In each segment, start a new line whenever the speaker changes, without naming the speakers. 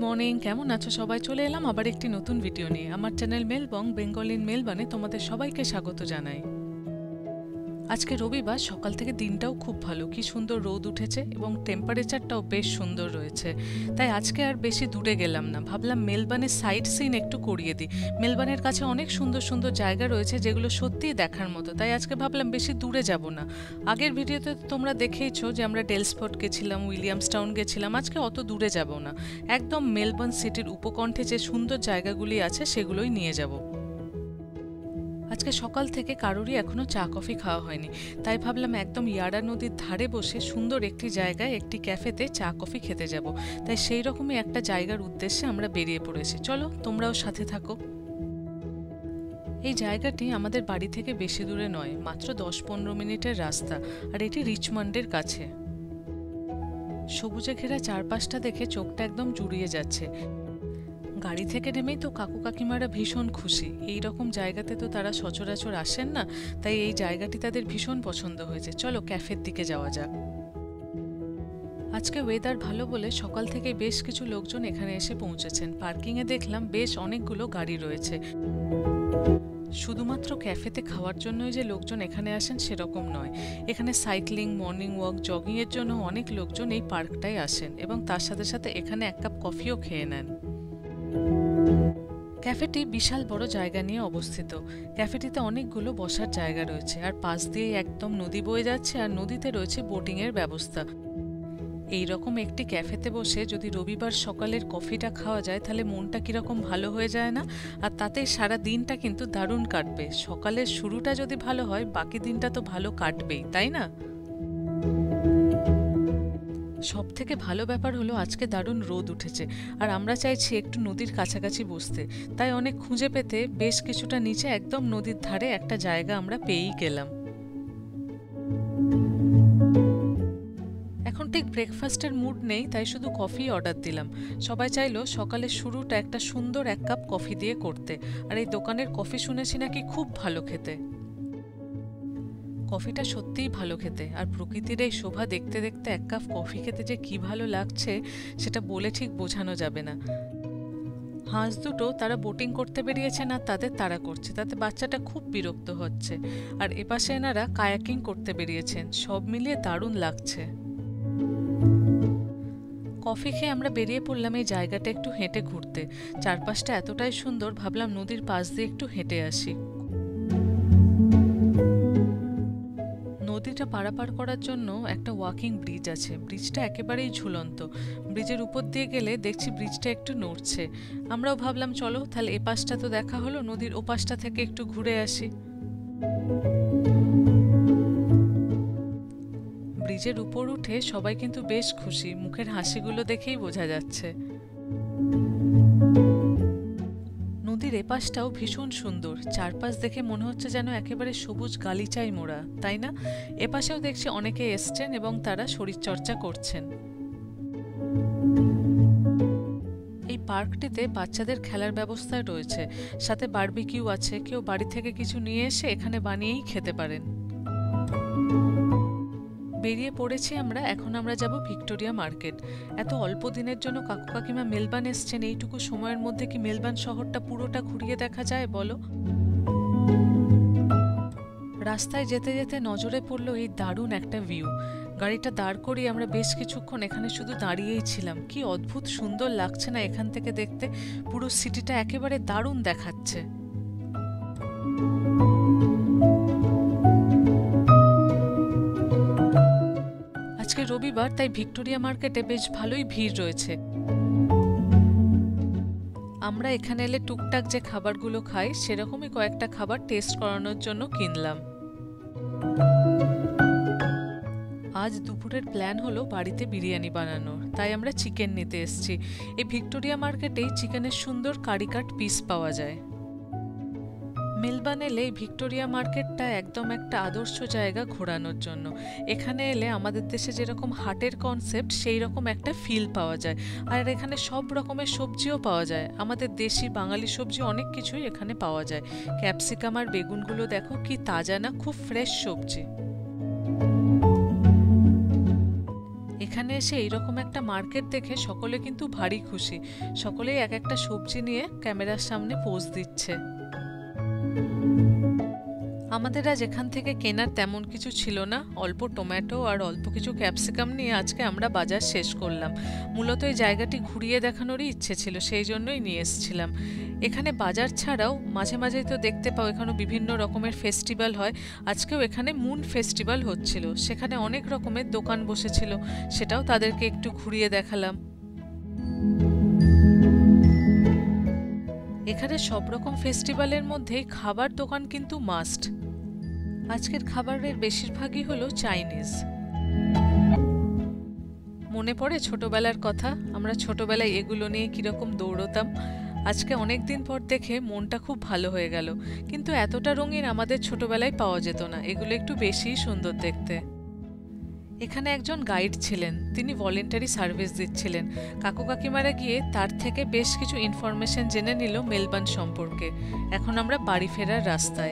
Morning, কেমন আছো সবাই? চলে এলাম আবার একটি নতুন ভিডিও নিয়ে। আমার চ্যানেল মেলবং বেঙ্গল ইন মেলবনে তোমাদের সবাইকে স্বাগত জানাই। আজকে রবিবার, সকাল থেকে দিনটাও খুব ভালো, কি সুন্দর রোদ উঠেছে এবং টেম্পারেচারটাও বেশ সুন্দর রয়েছে। তাই আজকে আর বেশি দূরে গেলাম না, ভাবলাম মেলবনের সাইট সিন একটু করিয়ে দিই। মেলবনের কাছে অনেক সুন্দর সুন্দর জায়গা রয়েছে যেগুলো সত্যিই দেখার মতো, তাই আজকে ভাবলাম বেশি দূরে যাব না। আগের ভিডিওতে তোমরা দেখেইছো যে আমরা ডেলসফোর্ট গেছিলাম, উইলিয়ামসটাউন গেছিলাম। আজকে অত দূরে যাব না, একদম মেলবর্ন সিটির উপকণ্ঠে যে সুন্দর জায়গাগুলি আছে সেগুলোই নিয়ে যাব। আজকে সকাল থেকে কারোরই এখনো চা কফি খাওয়া হয়নি, তাই ভাবলাম একদম ইয়ারা নদীর ধারে বসে সুন্দর একটি জায়গায় একটি ক্যাফেতে চা কফি খেতে যাব। তাই সেই রকমই একটা জায়গার উদ্দেশ্যে আমরা বেরিয়ে পড়েছি। চলো তোমরাও সাথে থাকো। এই জায়গাটি আমাদের বাড়ি থেকে বেশি দূরে নয়, মাত্র 10-15 মিনিটের রাস্তা, আর এটি রিচমন্ডের কাছে। সবুজে ঘেরা চারপাশটা দেখে চোখটা একদম জুড়িয়ে যাচ্ছে। গাড়ি থেকে নেমেই তো কাকু কাকিমারা ভীষণ খুশি, এই রকম জায়গাতে তো তারা সচরাচর আসেন না, তাই এই জায়গাটি তাদের ভীষণ পছন্দ হয়েছে। চলো ক্যাফের দিকে যাওয়া যাক। আজকে ওয়েদার ভালো বলে সকাল থেকে বেশ কিছু লোকজন এখানে এসে পৌঁছেছেন। পার্কিংয়ে দেখলাম বেশ অনেকগুলো গাড়ি রয়েছে। শুধুমাত্র ক্যাফেতে খাওয়ার জন্যই যে লোকজন এখানে আসেন সেরকম নয়, এখানে সাইক্লিং, মর্নিং ওয়াক, জগিংয়ের জন্য অনেক লোকজন এই পার্কটায় আসেন এবং তার সাথে সাথে এখানে এক কাপ কফিও খেয়ে নেন। ক্যাফেটি বিশাল বড় জায়গা নিয়ে অবস্থিত। ক্যাফেটিতে অনেকগুলো বসার জায়গা রয়েছে, আর পাশ দিয়ে একদম নদী বয়ে যাচ্ছে, আর নদীতে রয়েছে বোটিংয়ের ব্যবস্থা। এই রকম একটি ক্যাফেতে বসে যদি রবিবার সকালের কফিটা খাওয়া যায় তাহলে মনটা কিরকম ভালো হয়ে যায় না? আর তাতে সারা দিনটা কিন্তু দারুণ কাটবে। সকালের শুরুটা যদি ভালো হয়, বাকি দিনটা তো ভালো কাটবেই, তাই না? সব থেকে ভালো ব্যাপার হলো আজকে দারুণ রোদ উঠেছে, আর আমরা চাইছি একটু নদীর কাছাকাছি বসতে। তাই অনেক খুঁজে পেতে বেশ কিছুটা নিচে একদম নদীর ধারে একটা জায়গা আমরা পেয়েই গেলাম। এখন ঠিক ব্রেকফাস্টের মুড নেই, তাই শুধু কফি অর্ডার দিলাম। সবাই চাইলো সকালের শুরুটা একটা সুন্দর এক কাপ কফি দিয়ে করতে, আর এই দোকানের কফি শুনেছি নাকি খুব ভালো খেতে। কফিটা সত্যিই ভালো খেতে, আর প্রকৃতির এই শোভা দেখতে দেখতে এক কাপ কফি খেতে যে কি ভালো লাগছে সেটা বলে ঠিক বোঝানো যাবে না। হাঁস দুটো তারা বোটিং করতে বেরিয়েছেন আর তাদের তাড়া করছে, তাতে বাচ্চাটা খুব বিরক্ত হচ্ছে। আর এপাশে এনারা কায়াকিং করতে বেরিয়েছেন। সব মিলিয়ে দারুণ লাগছে। কফি খেয়ে আমরা বেরিয়ে পড়লাম এই জায়গাটা একটু হেঁটে ঘুরতে। চারপাশটা এতটাই সুন্দর, ভাবলাম নদীর পাশ দিয়ে একটু হেঁটে আসি। নদীটা পারাপার করার জন্য একটা ওয়াকিং ব্রিজ আছে। ব্রিজটা একেবারেই ঝুলন্ত। ব্রিজের উপর দিয়ে গেলে দেখছি ব্রিজটা একটু নড়ছে। আমরাও ভাবলাম চলো তাহলে এপাশটা তো দেখা হলো, নদীর ওপাশটা থেকে একটু ঘুরে আসি। ব্রিজের উপর উঠে সবাই কিন্তু বেশ খুশি, মুখের হাসিগুলো দেখেই বোঝা যাচ্ছে। নদীর এপাশটাও ভীষণ সুন্দর, চারপাশ দেখে মনে হচ্ছে যেন একেবারে সবুজ গালিচায় মোড়া, তাই না? এপাশেও দেখছি অনেকে এসছেন এবং তারা শরীরচর্চা করছেন। এই পার্কটিতে বাচ্চাদের খেলার ব্যবস্থা রয়েছে, সাথে বারবিকিউ আছে, কেউ বাড়ি থেকে কিছু নিয়ে এসে এখানে বানিয়েই খেতে পারেন। বেরিয়ে পড়েছি আমরা। এখন আমরা যাব ভিক্টোরিয়া মার্কেট। এত অল্প দিনের জন্য কাকু কাকিমা মেলবার্ন এসছেন, এইটুকু সময়ের মধ্যে কি মেলবার্ন শহরটা পুরোটা ঘুরিয়ে দেখা যায় বলো? রাস্তায় যেতে যেতে নজরে পড়লো এই দারুণ একটা ভিউ। গাড়িটা দাঁড় করিয়ে আমরা বেশ কিছুক্ষণ এখানে শুধু দাঁড়িয়েই ছিলাম। কি অদ্ভুত সুন্দর লাগছে না এখান থেকে দেখতে? পুরো সিটিটা একেবারে দারুণ দেখাচ্ছে। আজকে রবিবার, তাই ভিক্টোরিয়া মার্কেটে বেশ ভালোই ভিড় রয়েছে। আমরা এখানে এলে টুকটাক যে খাবারগুলো খাই সেরকমই কয়েকটা খাবার টেস্ট করানোর জন্য কিনলাম। আজ দুপুরের প্ল্যান হলো বাড়িতে বিরিয়ানি বানানোর, তাই আমরা চিকেন নিতে এসেছি। এই ভিক্টোরিয়া মার্কেটেই চিকেনের সুন্দর কারি কাট পিস পাওয়া যায়। মেলবার্ন এলে ভিক্টোরিয়া মার্কেটটা একদম একটা আদর্শ জায়গা ঘোরানোর জন্য। এখানে এলে আমাদের দেশে যেরকম হাটের কনসেপ্ট সেই রকম একটা ফিল পাওয়া যায়। আর এখানে সব রকমের সবজিও পাওয়া যায়, আমাদের দেশি বাঙালি সবজি অনেক কিছুই এখানে পাওয়া যায়। ক্যাপসিকাম আর বেগুনগুলো দেখো কি তাজা না, খুব ফ্রেশ সবজি। এখানে এসে এইরকম একটা মার্কেট দেখে সকলে কিন্তু ভারী খুশি। সকলেই এক একটা সবজি নিয়ে ক্যামেরার সামনে পোজ দিচ্ছে। আমাদের আজ এখান থেকে কেনার তেমন কিছু ছিল না, অল্প টমেটো আর অল্প কিছু ক্যাপসিকাম নিয়ে আজকে আমরা বাজার শেষ করলাম। মূলত এই জায়গাটি ঘুরিয়ে দেখানোরই ইচ্ছে ছিল, সেই জন্যই নিয়ে এসেছিলাম। এখানে বাজার ছাড়াও মাঝে মাঝেই তো দেখতে পাও এখানে বিভিন্ন রকমের ফেস্টিভ্যাল হয়। আজকেও এখানে মুন ফেস্টিভ্যাল হচ্ছিল, সেখানে অনেক রকমের দোকান বসেছিল, সেটাও তাদেরকে একটু ঘুরিয়ে দেখালাম। এখানে সব রকম ফেস্টিভ্যালের মধ্যেই খাবার দোকান কিন্তু মাস্ট। আজকের খাবারের বেশিরভাগই হলো চাইনিজ। মনে পড়ে ছোটবেলার কথা, আমরা ছোটবেলায় এগুলো নিয়ে কিরকম দৌড়তাম। আজকে অনেক দিন পর দেখে মনটা খুব ভালো হয়ে গেল, কিন্তু এতটা রঙিন আমাদের ছোটবেলায় পাওয়া যেত না, এগুলো একটু বেশিই সুন্দর দেখতে। এখানে একজন গাইড ছিলেন, তিনি ভলেন্টারি সার্ভিস দিচ্ছিলেন। কাকু কাকিমারা গিয়ে তার থেকে বেশ কিছু ইনফরমেশন জেনে নিল মেলবার্ন সম্পর্কে। এখন আমরা বাড়ি ফেরার রাস্তায়।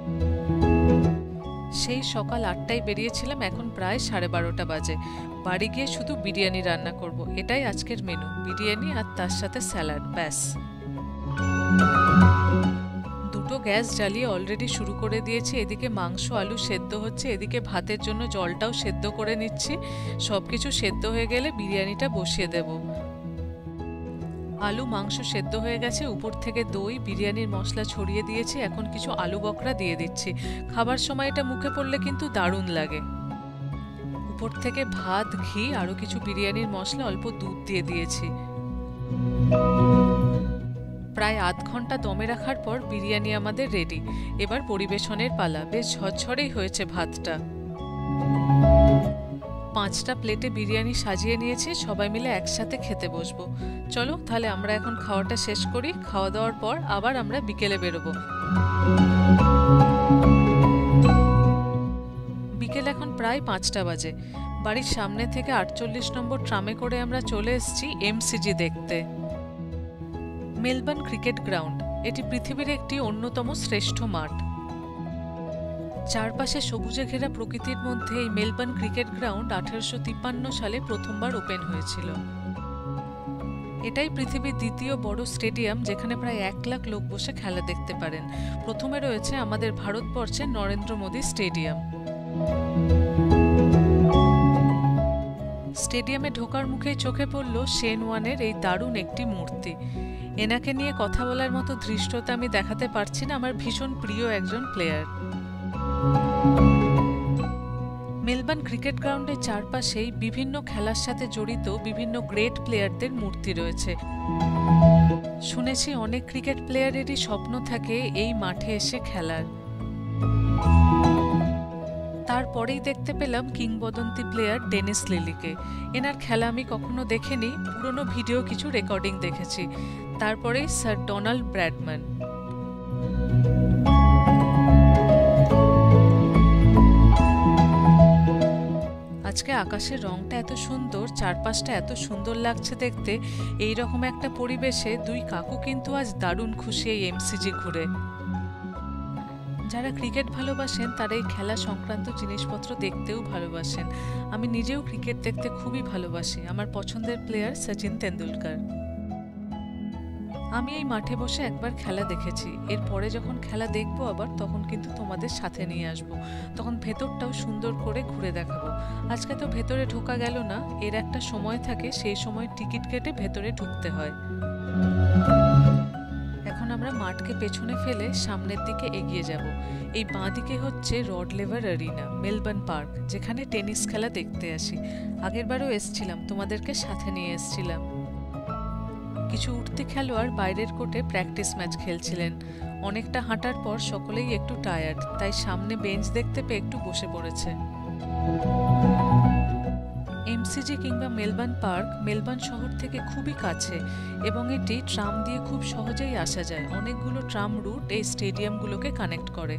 সেই সকাল 8টায় বেরিয়েছিলাম, এখন প্রায় 12:30 বাজে। বাড়ি গিয়ে শুধু বিরিয়ানি রান্না করব, এটাই আজকের মেনু, বিরিয়ানি আর তার সাথে স্যালাড, ব্যাস। দুটো গ্যাস জ্বালিয়ে অলরেডি শুরু করে দিয়েছি। এদিকে মাংস আলু সেদ্ধ হচ্ছে, এদিকে ভাতের জন্য জলটাও সেদ্ধ করে নিচ্ছি। সবকিছু সেদ্ধ হয়ে গেলে বিরিয়ানিটা বসিয়ে দেব। আলু মাংস সেদ্ধ হয়ে গেছে, উপর থেকে দই বিরিয়ানির মশলা ছড়িয়ে দিয়েছি। এখন কিছু আলু বকরা দিয়ে দিচ্ছি, খাবার সময় এটা মুখে পড়লে কিন্তু দারুণ লাগে। উপর থেকে ভাত, ঘি, আরো কিছু বিরিয়ানির মশলা, অল্প দুধ দিয়ে দিয়েছি। প্রায় আধ ঘন্টা দমে রাখার পর বিরিয়ানি আমাদের রেডি। এবার পরিবেশনের পালা। বেশ ঝরঝরেই হয়েছে ভাতটা। 5টা প্লেটে বিরিয়ানি সাজিয়ে নিয়েছি, সবাই মিলে একসাথে খেতে বসবো। চলো তাহলে আমরা এখন খাওয়াটা শেষ করি। খাওয়া দাওয়ার পর আবার আমরা বিকেলে বেরোবো। বিকেল এখন প্রায় 5টা বাজে। বাড়ির সামনে থেকে 48 নম্বর ট্রামে করে আমরা চলে এসেছি এমসিজি দেখতে। মেলবার্ন ক্রিকেট গ্রাউন্ড, এটি পৃথিবীর একটি অন্যতম শ্রেষ্ঠ মাঠ। চারপাশে সবুজে ঘেরা প্রকৃতির মধ্যে এই মেলবার্ন ক্রিকেট গ্রাউন্ড 1853 সালে প্রথমবার ওপেন হয়েছিল। এটাই পৃথিবীর দ্বিতীয় বড় স্টেডিয়াম, যেখানে প্রায় 1 লাখ লোক বসে খেলা দেখতে পারেন। প্রথমে রয়েছে আমাদের ভারতবর্ষের নরেন্দ্র মোদী স্টেডিয়াম। স্টেডিয়ামে ঢোকার মুখেই চোখে পড়ল শেন ওয়ানের এই দারুণ একটি মূর্তি। এনাকে নিয়ে কথা বলার মতো ধৃষ্টতা আমি দেখাতে পারছি না, আমার ভীষণ প্রিয় একজন প্লেয়ার। মেলবার্ন ক্রিকেট গ্রাউন্ডের চারপাশেই বিভিন্ন খেলার সাথে জড়িত বিভিন্ন গ্রেট প্লেয়ারদের মূর্তি রয়েছে। শুনেছি অনেক ক্রিকেট প্লেয়ারেরই স্বপ্ন থাকে এই মাঠে এসে খেলার। তারপরেই দেখতে পেলাম কিংবদন্তি প্লেয়ার ডেনিস লিলিকে। এনার খেলা আমি কখনো দেখিনি, পুরনো ভিডিও কিছু রেকর্ডিং দেখেছি। তারপরেই স্যার ডোনাল্ড ব্র্যাডম্যান। আজকে আকাশের রংটা এত সুন্দর, চারপাশটা এত সুন্দর লাগছে দেখতে। এই রকম একটা পরিবেশে দুই কাকু কিন্তু আজ দারুণ খুশি এই এমসিজি ঘুরে। যারা ক্রিকেট ভালোবাসেন তারা এই খেলা সংক্রান্ত জিনিসপত্র দেখতেও ভালোবাসেন। আমি নিজেও ক্রিকেট দেখতে খুবই ভালোবাসি। আমার পছন্দের প্লেয়ার সচিন তেন্ডুলকর। আমি এই মাঠে বসে একবার খেলা দেখেছি, এরপরে যখন খেলা দেখবো আবার তখন কিন্তু তোমাদের সাথে নিয়ে আসবো। তখন ভেতরটাও সুন্দর করে ঘুরে দেখাবো। আজকে তো ভেতরে ঢোকা গেল না, এর একটা সময় থাকে, সেই সময় টিকিট কেটে ভেতরে ঢুকতে হয়। এখন আমরা মাঠকে পেছনে ফেলে সামনের দিকে এগিয়ে যাব। এই বাঁ দিকে হচ্ছে Rod Laver Arena, Melbourne Park, যেখানে টেনিস খেলা দেখতে আসি। আগেরবারও এসছিলাম, তোমাদেরকে সাথে নিয়ে এসছিলাম। কিছু উঠতি খেলোয়াড় বাইরের কোর্টে প্র্যাকটিস ম্যাচ খেলছিলেন। অনেকটা হাঁটার পর সকলেই একটু টায়ার্ড, তাই সামনে বেঞ্চ দেখতে পেয়ে একটু বসে পড়েছে। এমসিজি কিংবা মেলবার্ন পার্ক মেলবার্ন শহর থেকে খুবই কাছে এবং এটি ট্রাম দিয়ে খুব সহজেই আসা যায়। অনেকগুলো ট্রাম রুট এই স্টেডিয়ামগুলোকে কানেক্ট করে।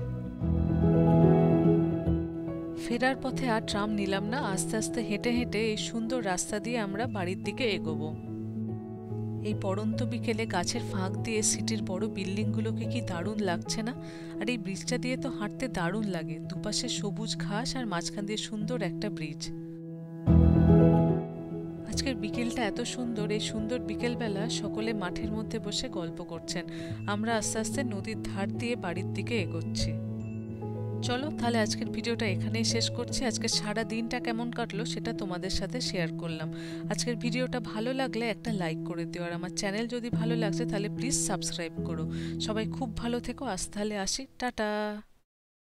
ফেরার পথে আর ট্রাম নিলাম না, আস্তে আস্তে হেঁটে হেঁটে এই সুন্দর রাস্তা দিয়ে আমরা বাড়ির দিকে এগোবো। এই পড়ন্ত বিকেলে গাছের ফাঁক দিয়ে সিটির বড় বিল্ডিংগুলোকে কি দারুণ লাগছে না? আর এই ব্রিজটা দিয়ে তো হাঁটতে দারুণ লাগে, দুপাশে সবুজ ঘাস আর মাঝখান দিয়ে সুন্দর একটা ব্রিজ। আজকের বিকেলটা এত সুন্দর, এই সুন্দর বিকেলবেলা সকলে মাঠের মধ্যে বসে গল্প করছেন। আমরা আস্তে আস্তে নদীর ধার দিয়ে বাড়ির দিকে এগোচ্ছি। চলো তাহলে আজকের ভিডিওটা এখানেই শেষ করছি। আজকে সারা দিনটা কেমন কাটলো সেটা তোমাদের সাথে শেয়ার করলাম। আজকের ভিডিওটা ভালো লাগলে একটা লাইক করে দিও, আর আমার চ্যানেল যদি ভালো লাগছে তাহলে প্লিজ সাবস্ক্রাইব করো। সবাই খুব ভালো থেকো, আজ তাহলে আসি, টাটা।